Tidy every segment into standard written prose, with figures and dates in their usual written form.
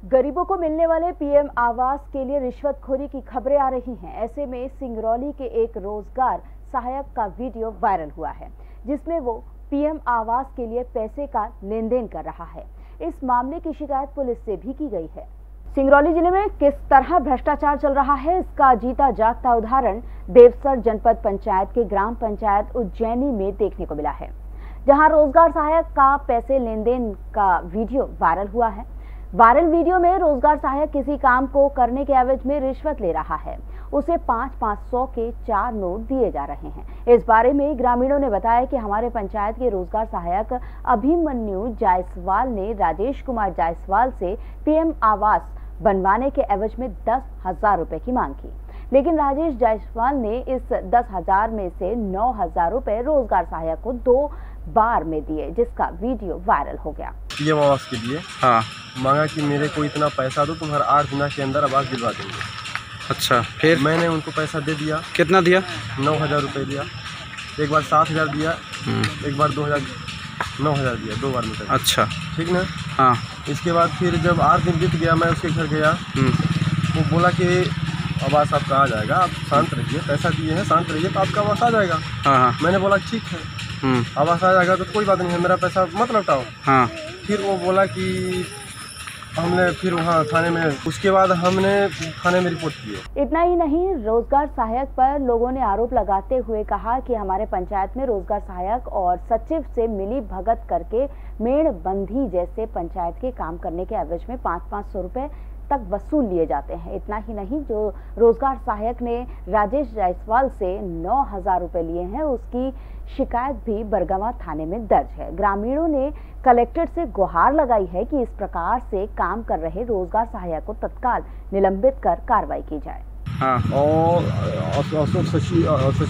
गरीबों को मिलने वाले पीएम आवास के लिए रिश्वतखोरी की खबरें आ रही हैं। ऐसे में सिंगरौली के एक रोजगार सहायक का वीडियो वायरल हुआ है, जिसमें वो पीएम आवास के लिए पैसे का लेन देन कर रहा है। इस मामले की शिकायत पुलिस से भी की गई है। सिंगरौली जिले में किस तरह भ्रष्टाचार चल रहा है, इसका जीता जागता उदाहरण देवसर जनपद पंचायत के ग्राम पंचायत उज्जैनी में देखने को मिला है, जहां रोजगार सहायक का पैसे लेन देन का वीडियो वायरल हुआ है। वायरल वीडियो में रोजगार सहायक किसी काम को करने के एवज में रिश्वत ले रहा है। उसे 500 के 4 नोट दिए जा रहे हैं। इस बारे में ग्रामीणों ने बताया कि हमारे पंचायत के रोजगार सहायक अभिमन्यु जायसवाल ने राजेश कुमार जायसवाल से पीएम आवास बनवाने के एवज में 10,000 रुपए की मांग की, लेकिन राजेश जायसवाल ने इस 10,000 में से 9,000 रुपए रोजगार सहायक को 2 बार में दिए, जिसका वीडियो वायरल हो गया। पीएम आवास के लिए मांगा कि मेरे को इतना पैसा दो, तुम्हारा 8 दिन के अंदर आवास दिलवा देंगे। अच्छा, फिर मैंने उनको पैसा दे दिया। कितना दिया? 9,000 रुपये दिया। एक बार 7,000 दिया, एक बार 9,000 दिया, 2 बार में। अच्छा, ठीक ना? हाँ। इसके बाद फिर जब 8 दिन बीत गया, मैं उसके घर गया। वो बोला कि आवास आपका आ जाएगा, आप शांत रहिए, पैसा दिए हैं, शांत रहिए तो आपका आवास आ जाएगा। हाँ। मैंने बोला ठीक है, आवास आ जाएगा तो कोई बात नहीं है, मेरा पैसा मत लौटाओ। हाँ। फिर वो बोला कि हमने फिर वहाँ थाने में, उसके बाद हमने थाने में रिपोर्ट की। इतना ही नहीं, रोजगार सहायक पर लोगों ने आरोप लगाते हुए कहा कि हमारे पंचायत में रोजगार सहायक और सचिव से मिली भगत करके मेड़बंदी जैसे पंचायत के काम करने के एवज में 500 रुपए तक वसूल लिए जाते हैं। इतना ही नहीं, जो रोजगार सहायक ने राजेश जायसवाल से 9,000 रुपए लिए हैं, उसकी शिकायत भी बरगवा थाने में दर्ज है। ग्रामीणों ने कलेक्टर से गुहार लगाई है कि इस प्रकार से काम कर रहे रोजगार सहायक को तत्काल निलंबित कर कार्रवाई की जाए। हाँ। और अशोक सचिव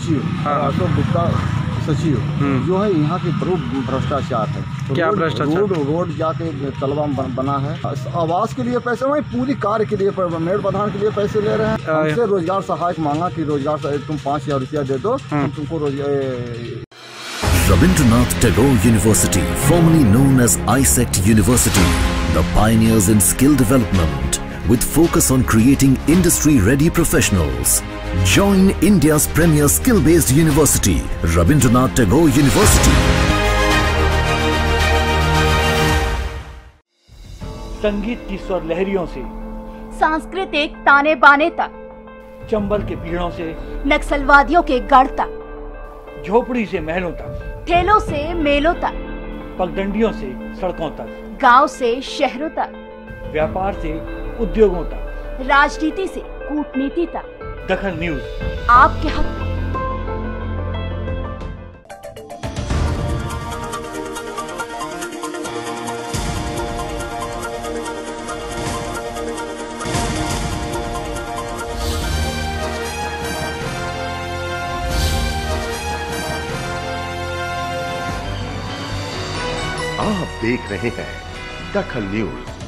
अशोक गुप्ता सचिव जो है, यहाँ के बड़े भ्रष्टाचार है। क्या भ्रष्टाचार? रोड जाके तलवा बना है। आवास के लिए पैसे वही पूरी कार्य के लिए, मेड़ प्रधान के लिए पैसे ले रहे हैं। हमसे रोजगार सहायक मांगा कि रोजगार सहायक तुम 5,000 रुपया दे दो, तुमको रोजगार। Rabindranath Tagore University, formerly known as ISECT University, the pioneers in skill development with focus on creating industry-ready professionals. Join India's premier skill-based university, Rabindranath Tagore University. संगीत की स्वर लहरियों से सांस्कृतिक ताने बाने तक, चंबल के पीड़ों से नक्सलवादियों के गढ़ तक, झोपड़ी से महलों तक, ठेलों से मेलों तक, पगडंडियों से सड़कों तक, गांव से शहरों तक, व्यापार से उद्योगों तक, राजनीति से कूटनीति तक, दखल न्यूज आपके हक में। आप देख रहे हैं दखल न्यूज।